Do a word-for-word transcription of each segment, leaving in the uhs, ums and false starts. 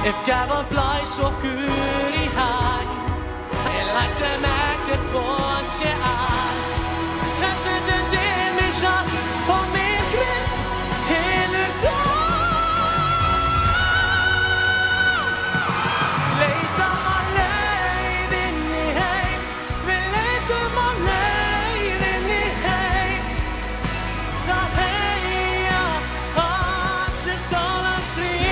Ef gjafan blæs okkur í hag er læt sem ekkert von sé að. En stundum dimmir hratt og myrkrið hylur dag. Leita að leiðinni heim, við leitum að leiðinni heim. Það heyja allir sálan stríð.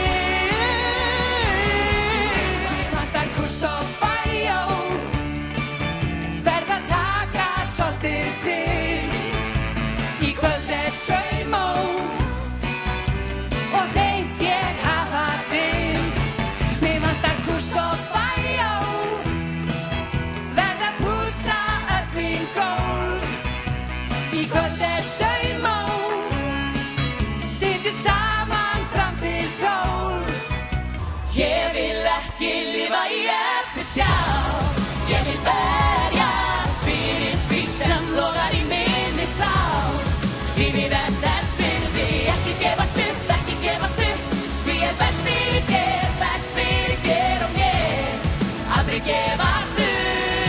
Ég vil ekki lifa í eftirsjá. Ég vil berjast fyrir því sem logar í minni sál. Lífið er þess virði, ekki gefast upp, ekki gefast upp. Því er best fyrir þér, best fyrir þér og mér. Aldrei gefast upp.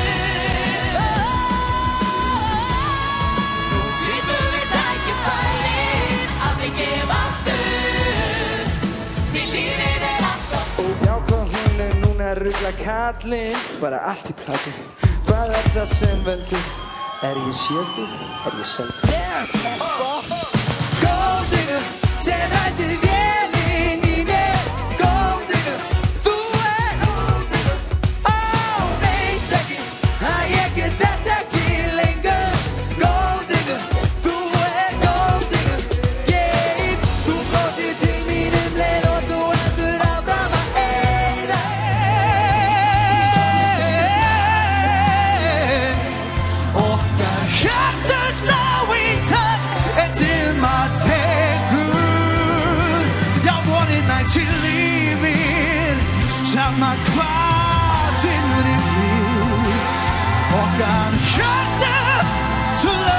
Nú grípum við tækifærið, aldrei gefast upp. Því lífið er rugla kallinn, bara allt í plati. Hvað er það sem veldur? Er ég séður? Er ég seldur? Gold digger, sem hættir vélinn í mér. Gold digger, þú er Gold digger. Ó, veist ekki að ég get þetta ekki lengur. Gold digger, þú er Gold digger. Yeah, þú brosir til mín um leið og þú heldur áfram að eyða. Hjartans slá í takt eftir maður tekur. Já, vonina til lífið, sama hvað innri flýr. Okkar hjarta svo